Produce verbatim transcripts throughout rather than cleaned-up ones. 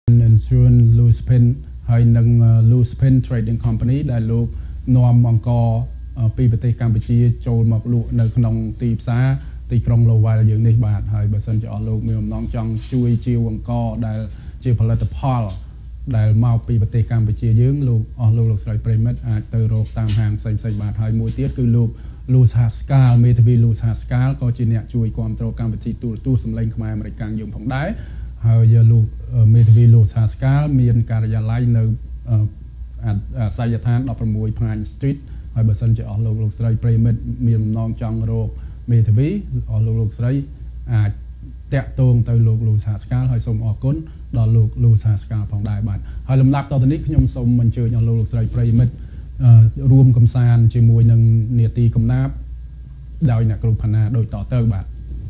Insurance Loose Pen ហើយនឹង Loose Pen Trading Company ដែលលោកនាំអង្គពីប្រទេសកម្ពុជាចូលមកលក់នៅក្នុងទីផ្សារទីក្រុង Lowell យើងនេះបាទហើយបើសិនជាអស់លោកមានបំណងចង់ជួយជាវអង្គដែលជាផលិតផលដែលមកពីប្រទេសកម្ពុជាយើងលោកអស់លោកលោកស្រីប្រិមិត្តអាចទៅរកតាមហាងផ្សេងៗបាទហើយមួយទៀតគឺលោក Louis Haskell មេធាវី Louis Haskell ក៏ជាអ្នកជួយគ្រប់គ្រងកម្មវិធីទូរទស្សន៍សម្លេងខ្មែរអាមេរិកយើងផងដែរហើយលោកមេធាវី Louis Haskell មានការិយាល័យនៅអាសយដ្ឋាន 16 Pine Street ហើយបើសិនជាអស់លោកលោកស្រីប្រិមិត្តមានបំណងចង់រកមេធាវីអស់លោកលោកស្រីអាចតាក់ទងទៅលោក Louis Haskell ហើយសូមអរគុណដល់លោក Louis Haskell ផងដែរបាទហើយលំដាប់តទៅនេះខ្ញុំសូមអញ្ជើញអស់លោកលោកស្រីប្រិមិត្តរួមកំសាន្តជាមួយនឹងនាទីកំណាព្យដោយអ្នកគ្រូផាណាដូចតទៅបាទ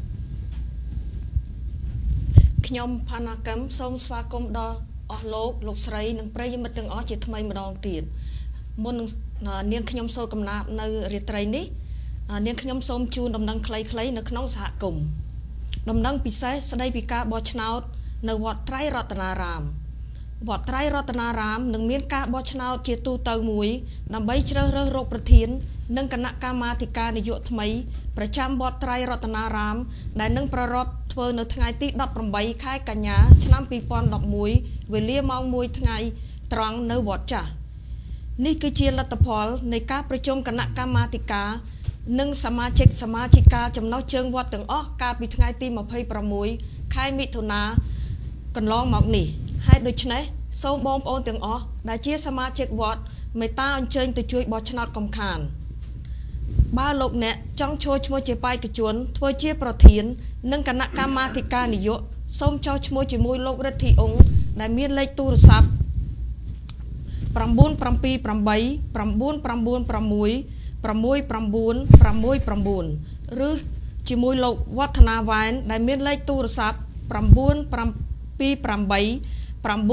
ខ្ញុំផាណាកម្មសូមស្វាគមន៍ដល់អស់លោកលោកស្រីនិងប្រិយមិត្តទាំងអស់ជាថ្មីម្ដងទៀតមុននឹងនាងខ្ញុំសូមកំណាព្យនៅរាត្រីនេះនាងខ្ញុំសូមជូនដំណឹងខ្លីៗនៅក្នុងសហគមន៍ដំណឹងពិសេសស្ដីពីការបោះឆ្នោតនៅវត្តត្រៃរតនារាមវត្តត្រៃរតនារាមនឹងមានការបោះឆ្នោតជាទូទៅមួយដើម្បីជ្រើសរើសរកប្រធាននិងគណៈកម្មាធិការនយោបាយថ្មីប្រចាំវត្តត្រៃរតនារាមដែលនឹងប្រារព្ធធ្វើនៅថ្ងៃទី ដប់ប្រាំបី ខែកញ្ញា ឆ្នាំ ពីរពាន់ដប់មួយ វេលាម៉ោងមួយថ្ងៃត្រង់នៅវត្តចាស់នេះគឺជាលទ្ធផលនៃការប្រជុំគណៈកម្មាធិការនិងសមាជិកសមាជិកាចំណុះជើងវត្តទាំងអស់កាលពីថ្ងៃទី ម្ភៃប្រាំមួយ ខែមិថុនាកន្លងមកនេះហើយដូច្នេះសូមបងប្អូនទាំងអស់ដែលជាសមាជិកវត្តមេត្តាអញ្ជើញទៅជួយបោះឆ្នោតកំខានបើលោកអ្នកចង់ចូលឈ្មោះជាបេក្ខជនធ្វើជាប្រធាននិងគណៈកម្មាធិការនយោបាយសូមចុះឈ្មោះជាមួយលោករិទ្ធីអង្គដែលមានលេខទូរស័ព្ទ 978 996 696 ឬជាមួយលោកវឌ្ឍនាវ៉ែនដែលមានលេខទូរស័ព្ទ 978 944 5011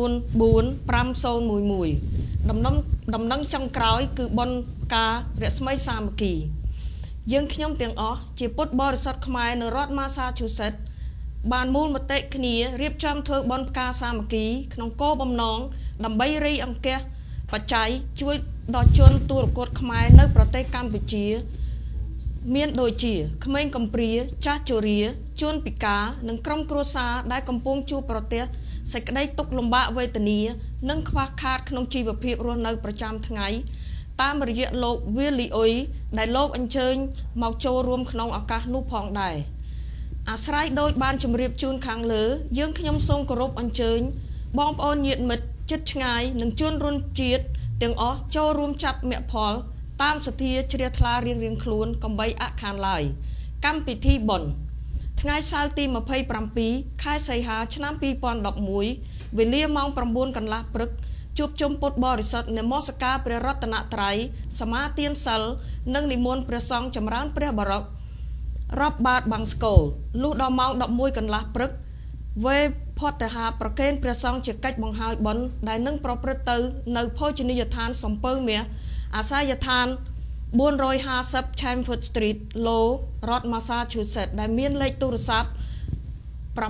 ដំណឹងដំណឹងចុងក្រោយគឺបុណ្យការរស្មីសាមគ្គីយើងខ្ញុំទាំងអស់ជាពុទ្ធបរិស័ទខ្មែរនៅរដ្ឋ Massachusetts បានមូលមតិគ្នារៀបចំធ្វើបុណ្យផ្កាសាមគ្គីក្នុងគោលបំណងដើម្បីរៃអង្គាសបច្ច័យជួយដល់ជនទូរគតខ្មែរនៅប្រទេសកម្ពុជាមានដូចជាក្មេងកំព្រាចាស់ជរាជនពិការនិងក្រុមគ្រួសារដែលកំពុងជួបប្រទះសេចក្តីទុក្ខលំបាកវេទនានិងខ្វះខាតក្នុងជីវភាពរស់នៅប្រចាំថ្ងៃតាមរយៈលោក Willie Oy ដែលលោកអញ្ជើញមកចូលរួមក្នុងឱកាសនោះផងដែរអាស្រ័យដោយបានជម្រាបជូនខាងលើយើងខ្ញុំសូមគោរពអញ្ជើញបងប្អូនញាតិមិត្តជិតឆ្ងាយនិងជនរួមជាតិទាំងអស់ចូលរួមចាប់មគ្គផលតាមសទ្ធាជ្រះថ្លារៀងរៀងខ្លួនកុំបីអខានឡើយកម្មពិធីបុណ្យថ្ងៃសៅរ៍ទី ម្ភៃប្រាំពីរ ខែសីហាឆ្នាំ ពីរពាន់ដប់មួយ វេលាម៉ោង ប្រាំបួន កន្លះព្រឹកជួបជុំពុទ្ធបរិស័ទនមស្ការព្រះរតនត្រ័យសមាទានសិលនិងនិមន្តព្រះសង្ឃចម្រើនព្រះបរិករាប់បាតបាំងស្គរលុះដល់ម៉ោង ដប់មួយ កន្លះព្រឹកវេផតហាប្រកេនព្រះសង្ឃជាកិច្ចបង្ហើយបុណ្យដែលនឹងប្រព្រឹត្តទៅនៅភោជនីយដ្ឋានសំពៅមាសអាសយដ្ឋាន បួនរយហាសិប Chamford Street ឡូរដ្ឋ Massachusetts ដែលមានលេខទូរស័ព្ទ 978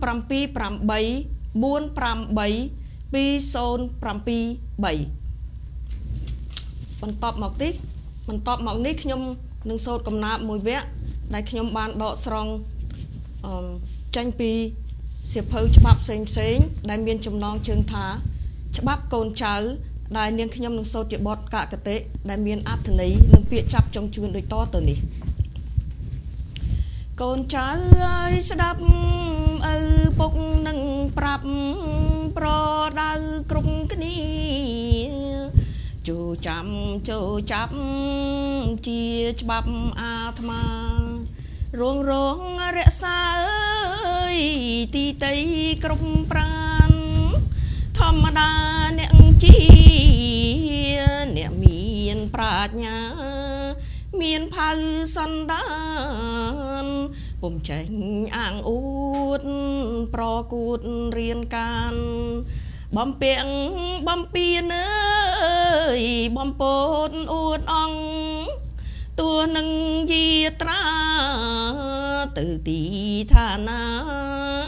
453 2073 បន្តមកទីបន្តមកនេះខ្ញុំនឹងសូត្រកំណាព្យមួយវគ្គដែលខ្ញុំបានដកស្រង់អឺចេញពីសៀវភៅច្បាប់ផ្សេងផ្សេងដែលមានចំណងជើងថាច្បាប់កូនចៅដែលនាងខ្ញុំនឹងសូត្រជាបទកកតិដែលមានអត្ថន័យនិងពាក្យចាប់ចុងជួនដូចតទៅនេះកូនចៅអើយស្ដាប់ឪពុកនឹងប្រាប់ប្រដៅគ្រប់គ្នាចូលចាំចូលចាប់ជាច្បាប់អាត្មារងរងរក្សាអើយទីតីគ្រប់ប្រានធម្មតាអ្នកជាអ្នកមានប្រាជ្ញាមានផៅសន្តានពុំចេញអាងអួតប្រគួតរៀនកានបំពាំងបំពៀនអើយបំពោតអួតអង្គតួនឹងយាត្រាទៅទីឋានា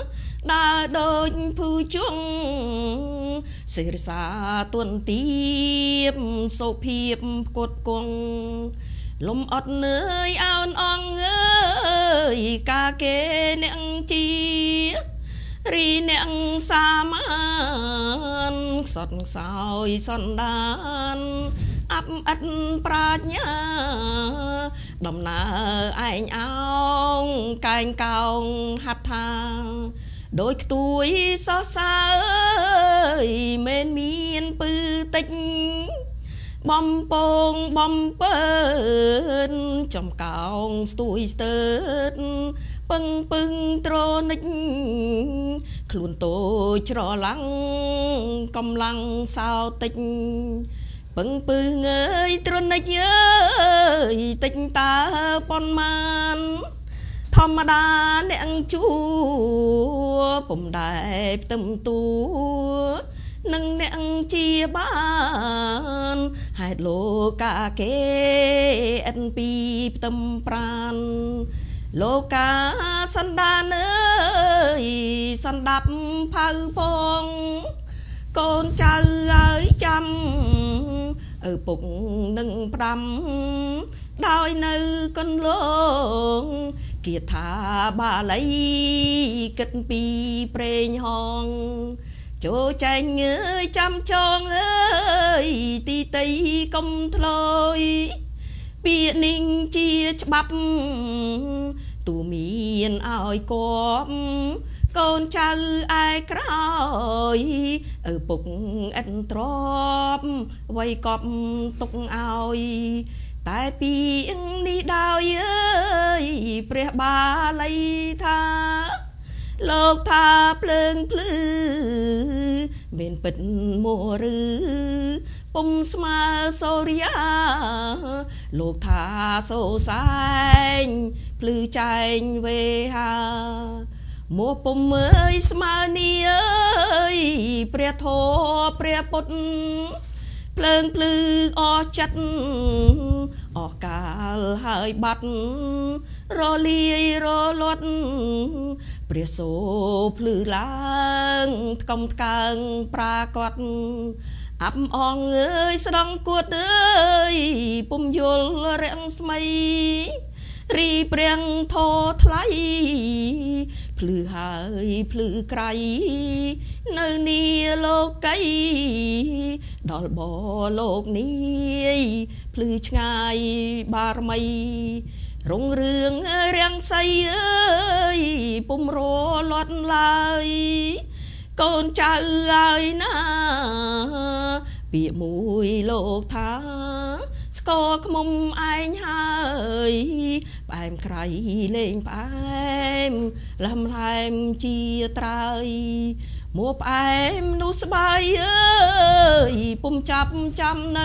ដើរដូចភូជងសិរសាទុនទៀបសុភាពផ្គត់គង់លំអត់នឿយអោនអងអើយកាគេអ្នកជារីអ្នកសាមានខ្សត់ខ្សោយសន្តានអាប់អិតប្រាជ្ញាដំណើរឯងអោងកែងកោងហាត់ថាដោយខ្ទួយសោះសើយមិនមានពឺតិចបំពងបំពើនចំកោងស្ទួយស្ទើតពឹងពឹងត្រនិចខ្លួនតូចច្រឡាំងកំឡាំងសោតិចពឹងពឹងអើយត្រនិចអើយតិចតើប៉ុន្មានធម្មតាអ្នកជួពុំដែលផ្ទឹមតួនឹងអ្នកជាបានហេតុលោកាគេអិនពីផ្ទឹមប្រានលោកាសន្តានអើយសន្តាប់ផៅផងកូនចៅឲ្យចាំឪពុកនឹងផ្ដាំដោយនៅកន្លងគាថាបាលីគិតពីប្រេងហងចូលចែងងើយចាំចងអើយទីតីកុំធ្លោយពាក្យនេះជាច្បាប់ទូមានឲ្យគប់កូនចៅឯក្រោយឪពុកអិនទ្របໄວកប់ទុកឲ្យតែពីនេះដោយអើយព្រះបាលីថាលោកថាភ្លើងភ្លឺមានពិតមួរឬពុំស្មើសូរិយាលោកថាសូសែងភ្លឺចែងវេហាមកពុំអើយស្មើនេះអើយព្រះធម៌ព្រះពុទ្ធភ្លើងភ្លឺអស់ចិត្តអស់កាលហើយបាត់រលាយរលត់ព្រះសូភ្លឺឡើងថ្កុំថ្កើងប្រាកដអាប់អងអើយស្ដង់គួតអើយពុំយល់រាំងស្មីរីព្រាំងធោថ្លៃភ្លឺហើយភ្លឺក្រៃនៅនីលោកីដល់បលោកនេះភ្លឺឆ្ងាយបារមីរុងរឿងរាំងសីអើយពុំរលត់ឡើយកូនចៅឲ្យណាពាក្យមួយលោកថាស្គរខ្មុំឯងហើយផ្អែមក្រៃលេងផ្អែមលំឡែមជាត្រើយមកផ្អែមនោះស្បាយអើយពុំចាប់ចាំនៅ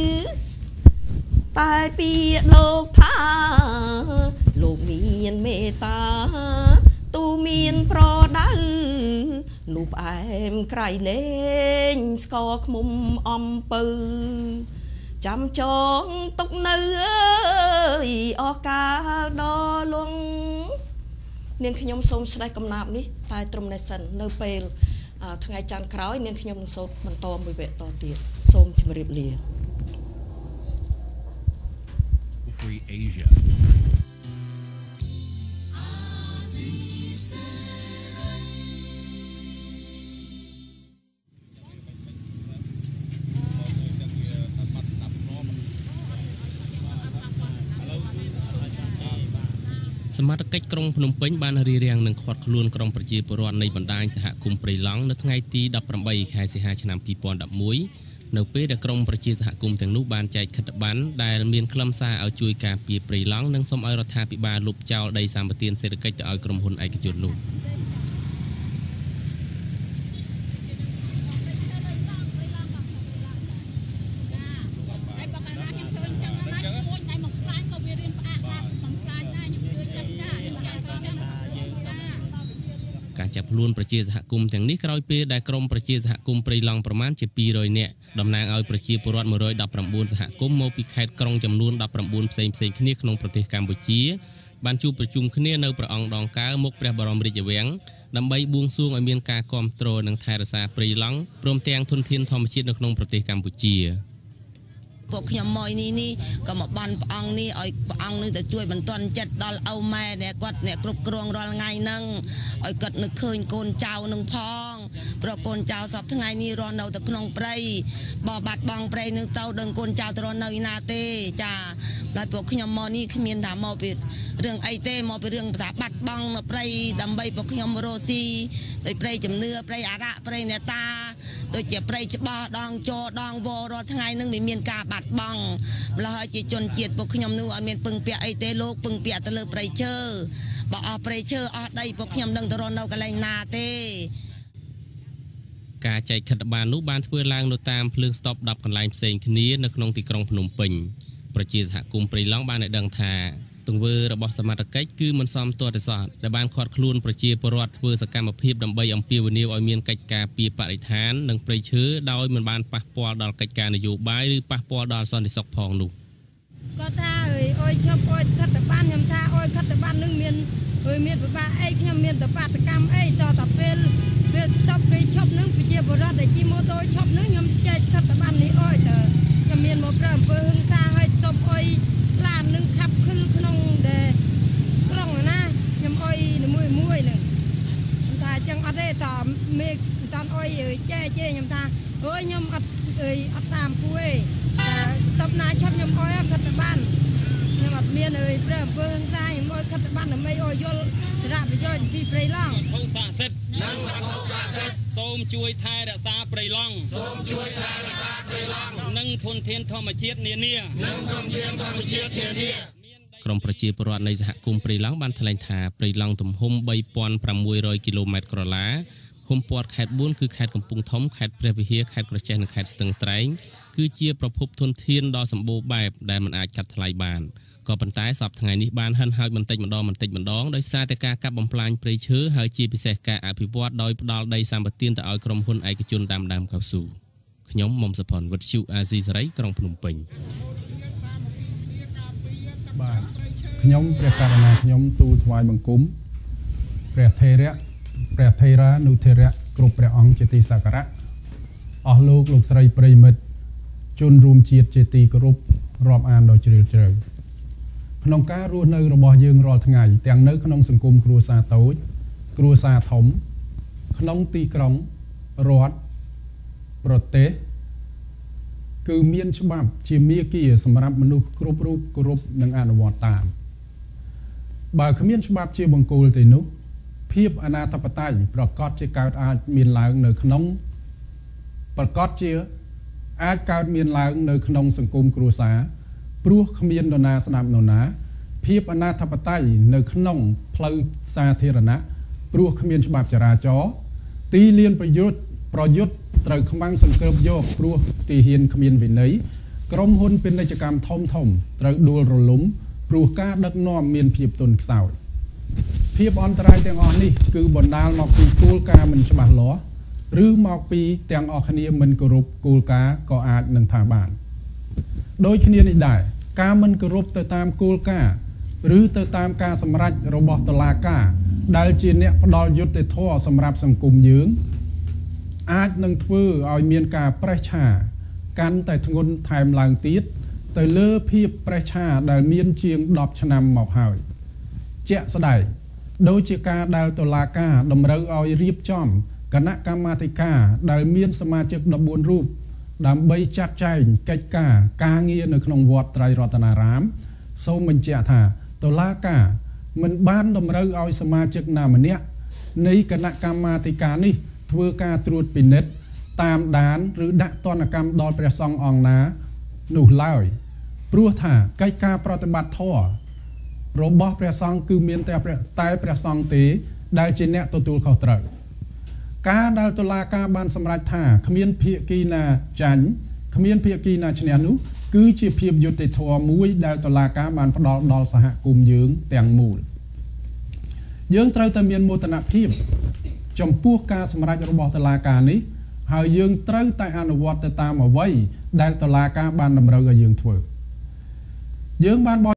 តែពាក្យលោកថាលោកមានមេត្តាទូមានប្រដៅនោះផ្អែមក្រៃលេងស្គរខ្មុំអំពៅចាំចងទុកនៅអើយអស់កាលដល់លងនាងខ្ញុំសូមស្ដេចកំណាព្យនេះតែត្រឹមនេះសិននៅពេលថ្ងៃច័ន្ទក្រោយនាងខ្ញុំនឹងសូត្របន្តមួយវគ្គតទៀតសូមជម្រាបលា Free Asiaសមាជិកក្រុងភ្នំពេញបានរៀបរៀងនឹងខាត់ខ្លួនក្រុមប្រជាពលរដ្ឋនៃបណ្ដាញសហគមន៍ព្រៃឡង់នៅថ្ងៃទីដប់ប្រាំបីខែសីហាឆ្នាំពីរពាន់ដប់មួយនៅពេលដែលក្រុមប្រជាសហគមន៍ទាំងនោះបានចែកខិត្តប័ណ្ណដែលមានខ្លឹមសារឲ្យជួយការពារព្រៃឡង់និងសូមឲ្យរដ្ឋាភិបាលលុបចោលដីសម្បត្តិសេដ្ឋកិច្ចទៅឲ្យក្រុមហ៊ុនឯកជននោះការចាប់ខ្លួនប្រជាសហគមន៍ទាំងនេះក្រោយពេលដែលក្រុមប្រជាសហគមន៍ព្រៃឡង់ប្រមាណជាពីររយនាក់តំណាងឲ្យប្រជាពលរដ្ឋមួយរយដប់ប្រាំបួនសហគមន៍មកពីខេត្តក្រុងចំនួនដប់ប្រាំបួនផ្សេងៗគ្នាក្នុងប្រទេសកម្ពុជាបានជួបប្រជុំគ្នានៅព្រះអង្គដងកើមុខព្រះបរមរាជវាំងដើម្បីបួងសួងឲ្យមានការគ្រប់គ្រងនិងថែរក្សាព្រៃឡង់ព្រមទាំងធនធានធម្មជាតិនៅក្នុងប្រទេសកម្ពុជាពួកខ្ញុំមកនេះនេះក៏មកបានព្រះអង្គនេះឲ្យព្រះអង្គនឹងទៅជួយបន្ទន់ចិត្តដល់ឪម៉ែដែលគាត់អ្នកគ្រប់គ្រងរាល់ថ្ងៃហ្នឹងឲ្យគាត់នឹកឃើញកូនចៅនឹងផងព្រោះកូនចៅសពថ្ងៃនេះរស់នៅតែក្នុងព្រៃបោះបាត់បង់ព្រៃនឹងទៅដឹងកូនចៅទៅរស់នៅឯណាទេចាហើយពួកខ្ញុំមកនេះគ្មានថាមកពីរឿងអីទេមកពីរឿងថាបាត់បង់នៅព្រៃដើម្បីពួកខ្ញុំរស់ស៊ីដោយព្រៃជំនឿព្រៃអារៈព្រៃនេតាដូចជាព្រៃច្បាស់ដងចោដងវរាល់ថ្ងៃនឹងមានការបាត់បង់ម្ល៉េះហើយជាជនជាតិពួកខ្ញុំនោះអត់មានពឹងពាក់អីទេលោកពឹងពាក់ទៅលើព្រៃឈើបើអស់ព្រៃឈើអស់ដីពួកខ្ញុំនឹងទៅរស់នៅកន្លែងណាទេការចែកខិត្តប័ណ្ណនោះបានធ្វើឡើងនៅតាមភ្លើងស្តុបដប់កន្លែងផ្សេងគ្នានៅក្នុងទីក្រុងភ្នំពេញប្រជាសហគមន៍ព្រៃឡង់បានឲ្យដឹងថាទង្វើរបស់សមត្ថកិច្ចគឺមិនសមទាល់ទេសោះដែលបានខាត់ខ្លួនប្រជាពលរដ្ឋធ្វើសកម្មភាពដើម្បីអំពាវនាវឲ្យមានកិច្ចការពារបរិស្ថាននិងព្រៃឈើដោយមិនបានប៉ះពាល់ដល់កិច្ចការនយោបាយឬប៉ះពាល់ដល់សន្តិសុខផងនោះគាត់ថាអើយអុយឈប់អុយខិត្តប័ណ្ណខ្ញុំថាអុយខិត្តប័ណ្ណនឹងមានអុយមានពិបាកអីខ្ញុំមានតបាតកម្មអីតតែពេលពេលស្តុបពេលឈប់នឹងប្រជាពលរដ្ឋដែលជិះម៉ូតូឈប់នឹងខ្ញុំចែកខិត្តប័ណ្ណនេះអុយតើខ្ញុំមានមកប្រើអំពើហិង្សាឲ្យស្តុបអុយឡាននឹងខាប់ខិលក្នុងដែលក្រុងណាខ្ញុំអុយមួយមួយនឹងខ្ញុំថាចឹងអត់ទេតមេមិនតាន់អុយចែកទេខ្ញុំថាអើយខ្ញុំអត់អើយអត់តាមគួរទេស្តុបណាឈប់ខ្ញុំអុយខិត្តប័ណ្ណខ្ញុំអត់មានអើយប្រើអំពើហិង្សាខ្ញុំអុយខិត្តប័ណ្ណដើម្បីអុយយល់សារៈប្រយោជន៍ពីព្រៃឡង់ធុស័ក្តិសិទ្ធិនិងវត្ថុស័ក្តិសិទ្ធិសូមជួយថែរក្សាព្រៃឡង់សូមជួយថែរក្សាព្រៃឡង់និងធនធានធម្មជាតិនានានិងធនធានធម្មជាតិនានាក្រមប្រជាពលរដ្ឋនៃសហគមន៍ព្រៃឡង់បានថ្លែងថាព្រៃឡង់ទំហំ បីពាន់ប្រាំមួយរយ គីឡូម៉ែត្រក្រឡាហ៊ុំព័ទ្ធខេត្តបួនគឺខេត្តកំពង់ធំខេត្តព្រះវិហារខេត្តក្រចេះនិងខេត្តស្ទឹងត្រែងគឺជាប្រភពធនធានដ៏សម្បូរបែបដែលមិនអាចកាត់ថ្លៃបានក៏ប៉ុន្តែសប្តាហ៍ថ្ងៃនេះបានហិនហោចបន្តិចម្ដងបន្តិចម្ដងដោយសារតែការកាប់បំផ្លាញព្រៃឈើហើយជាពិសេសការអភិវឌ្ឍដោយផ្ដាល់ដីសម្បត្តិទៅឲ្យក្រុមហ៊ុនឯកជនដាំដើមកៅស៊ូខ្ញុំមុំសុផុនវិទ្យុអាស៊ីសេរីក្រុងភ្នំពេញបាទខ្ញុំព្រះករុណាខ្ញុំទូលថ្វាយបង្គំព្រះថេរៈព្រះថេរានុថេរៈគ្រប់ព្រះអង្គជាទីសក្ការៈអស់លោកលោកស្រីប្រិយមិត្តជនរួមជាតិជាទីគោរពរាប់អានដ៏ជ្រាលជ្រៅក្នុងការរស់នៅរបស់យើងរាល់ថ្ងៃទាំងនៅក្នុងសង្គមគ្រួសារតូចគ្រួសារធំក្នុងទីក្រុងរដ្ឋប្រទេសគឺមានច្បាប់ជាមាគ៌ាសម្រាប់មនុស្សគ្រប់រូបគោរពនិងអនុវត្តតាមបើគ្មានច្បាប់ជាបង្គោលទេនោះភាពអនាធិបតេយ្យប្រកាសជាកើតអាចមានឡើងនៅក្នុងប្រកាសជាអាចកើតមានឡើងនៅក្នុងសង្គមគ្រួសារព្រោះគ្មាននរណាស្ដាប់នរណាភាពអនាធិបតេយ្យនៅក្នុងផ្លូវសាធារណៈព្រោះគ្មានច្បាប់ចរាចរណ៍ទីលានប្រយុទ្ធប្រយុទ្ធត្រូវខ្មាំងសង្កឹបយកព្រោះទីហ៊ានគ្មានវិន័យក្រុមហ៊ុនពាណិជ្ជកម្មធំធំត្រូវដួលរលំព្រោះការដឹកនាំមានភាពទន់ខ្សោយភាពអន្តរាយទាំងអស់នេះគឺបណ្ដាលមកពីគោលការណ៍មិនច្បាស់លាស់ឬមកពីទាំងអស់គ្នាមិនគោរពគោលការណ៍ក៏អាចនឹងថាបានដូចគ្នានេះដែរការមិនគោរពទៅតាមគោលការណ៍ឬទៅតាមការសម្រេចរបស់តុលាការដែលជាអ្នកផ្ដល់យុត្តិធម៌សម្រាប់សង្គមយើងអាចនឹងធ្វើឲ្យមានការប្រេះឆាកាន់តែធ្ងន់ថែមឡើងទៀតទៅលើភាពប្រេះឆាដែលមានជាងដប់ឆ្នាំមកហើយជាក់ស្ដែងដូចជាការដែលតុលាការតម្រូវឲ្យរៀបចំគណៈកម្មាធិការដែលមានសមាជិកដប់បួនរូបដើម្បីចាត់ចែងកិច្ចការការងារនៅក្នុងវត្តត្រៃរតនារាមសូមបញ្ជាក់ថាតុលាការមិនបានតម្រូវឲ្យសមាជិកណាម្នាក់នៃគណៈកម្មាធិការនេះធ្វើការត្រួតពិនិត្យតាមដានឬដាក់ទណ្ឌកម្មដល់ព្រះសង្ឃអង្គណានោះឡើយព្រោះថាកិច្ចការប្រតិបត្តិធម៌របស់ព្រះសង្ឃគឺមានតែព្រះតែព្រះសង្ឃទេដែលជាអ្នកទទួលខុសត្រូវការដែលតុលាការបានសម្រេចថាគ្មានភាគីណាចាញ់គ្មានភាគីណាឈ្នះនោះគឺជាភាពយុត្តិធម៌មួយដែលតុលាការបានផ្ដល់ដល់សហគមន៍យើងទាំងមូលយើងត្រូវតែមានមោទនភាពចំពោះការសម្រេចរបស់តុលាការនេះហើយយើងត្រូវតែអនុវត្តទៅតាមអ្វីដែលតុលាការបានតម្រូវឲ្យយើងធ្វើយើងបាន